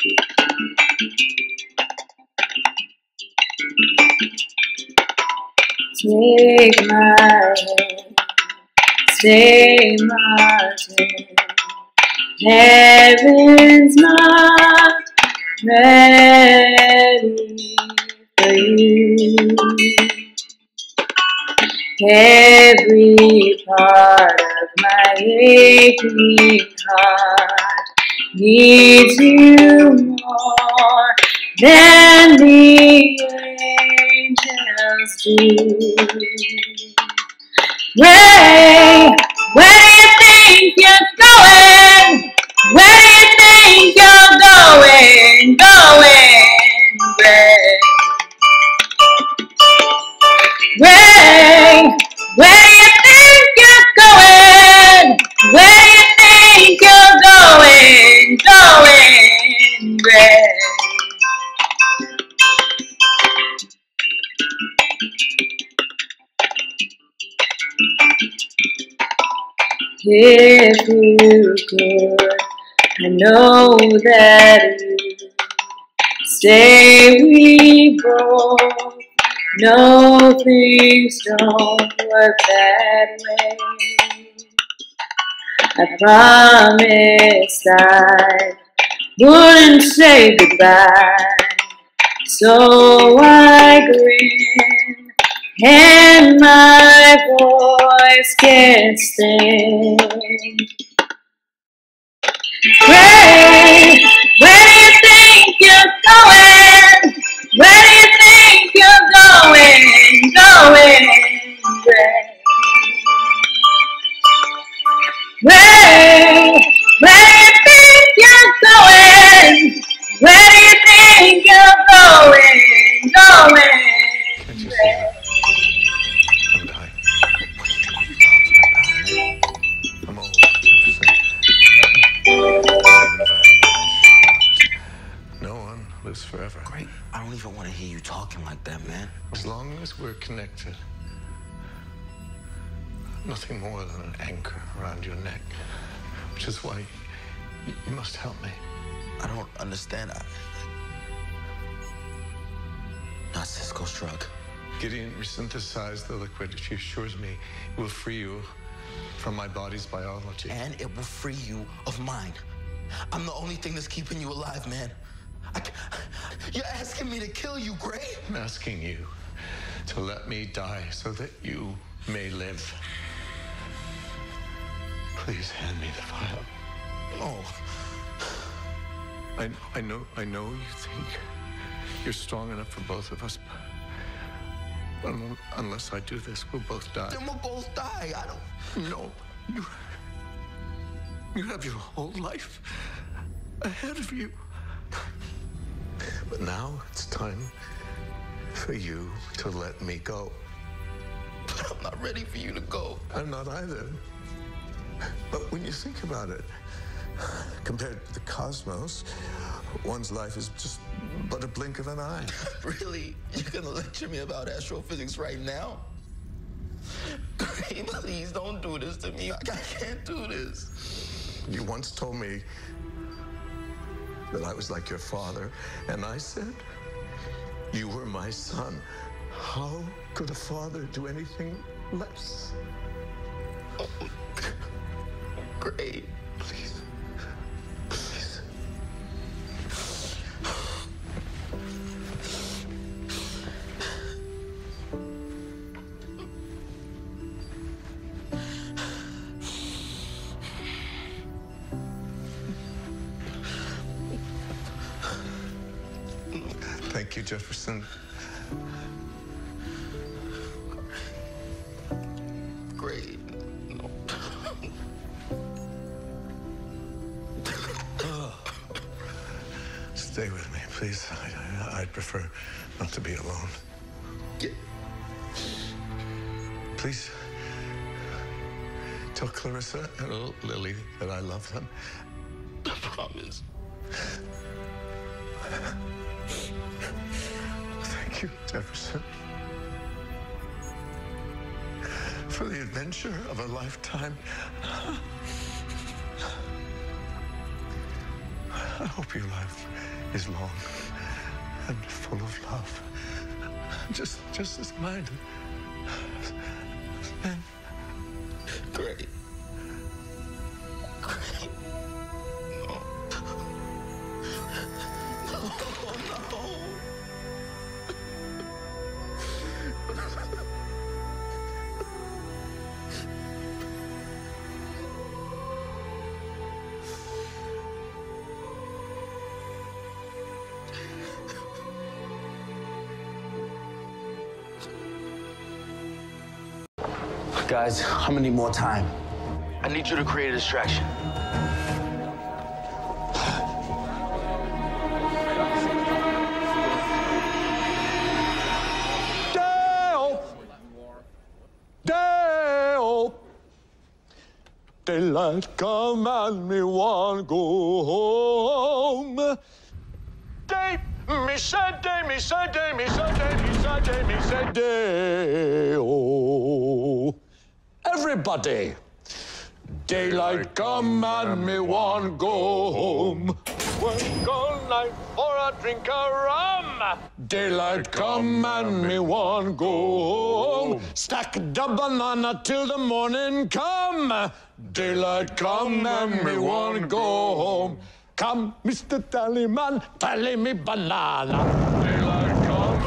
Take my hand, stay my hand. Heaven's not ready for you. Every part of my aching heart needs you more than the angels do. Where do you think you're going? Where do you think you're going? Ray? Where do you think you're going? Where do you think you're going? Ray? If you could, I know that you stay. We both know things don't work that way. I promised I wouldn't say goodbye, so I grin and my voice can't stand. Where do you think you're going? Where do you think you're going? Where do you think you're going? Where do you think you're going? Can't you see that? I'm dying. What are you talking about, man? I'm old, Jefferson. No one lives forever. Great. I don't even want to hear you talking like that, man. As long as we're connected, nothing more than an anchor around your neck, which is why you must help me. I don't understand. Not Cisco's drug. Gideon resynthesized the liquid, which assures me it will free you from my body's biology. And it will free you of mine. I'm the only thing that's keeping you alive, man. You're asking me to kill you, Gray? I'm asking you to let me die so that you may live. Please hand me the vial. No. I know you think you're strong enough for both of us, but unless I do this, we'll both die. Then we'll both die. I don't... No, you have your whole life ahead of you. But now it's time for you to let me go. But I'm not ready for you to go. I'm not either. But when you think about it, compared to the cosmos, one's life is just but a blink of an eye. Really? You're gonna lecture me about astrophysics right now? Gray, please don't do this to me. I can't do this. You once told me that I was like your father, and I said you were my son. How could a father do anything less? Oh, Gray, please. Please. Thank you, Jefferson. Gray, no. Stay with me, please. I'd prefer not to be alone. Yeah. Please tell Clarissa and Lily that I love them. I promise. Thank you, Jefferson, for the adventure of a lifetime. I hope your life is long and full of love. Just as mine. And Great. Great. No. No. Guys, I'm gonna need more time. I need you to create a distraction. Dale! Dale! Daylight come and me want go home. Day, me say day, me say day, me say day, me say day, me say day. Oh, everybody. Daylight come and me want go home. Work all night for a drink of rum. Daylight come and me want go home. Stack the banana till the morning come. Daylight come and me want go home. Come, Mr. Tallyman, tally me banana. Daylight come.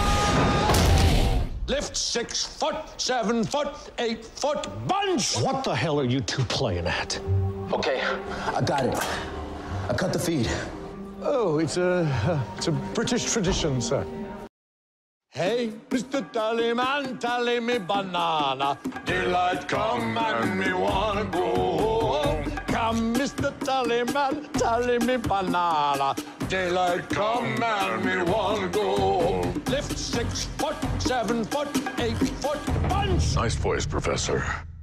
Lift 6 foot, 7 foot, 8 foot bunch. What the hell are you two playing at? Okay, I got it. I cut the feed. Oh, it's a British tradition, sir. Hey, Mr. Tallyman, tally me banana. Daylight come and me wanna go home. Come, Mr. Tallyman, tally me banana. Daylight come and me wanna go home. Lift 6 foot, 7 foot, 8 foot bunch. Nice voice, Professor.